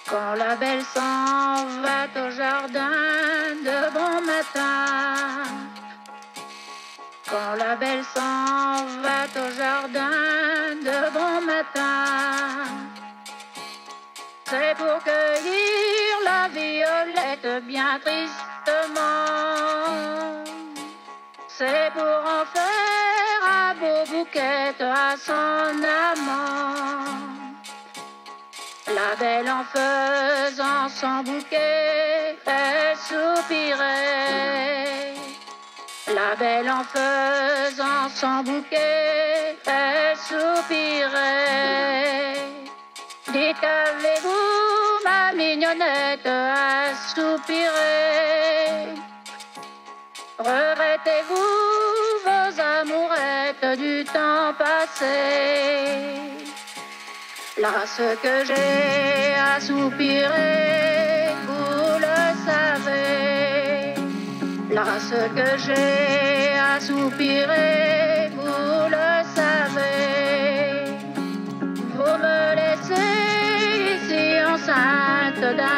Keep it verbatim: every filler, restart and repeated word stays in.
Quand la belle s'en va au jardin de bon matin, quand la belle s'en va au jardin de bon matin, c'est pour cueillir la violette bien tristement, c'est pour en faire un beau bouquet à son amant. La belle en faisant son bouquet, elle soupirait. La belle en faisant son bouquet, elle soupirait. Dites, avez-vous, ma mignonnette, à soupirer? Regrettez-vous vos amourettes du temps passé? Là, ce que j'ai à soupirer, vous le savez. Là, ce que j'ai à soupirer, vous le savez. Vous me laissez ici enceinte d'un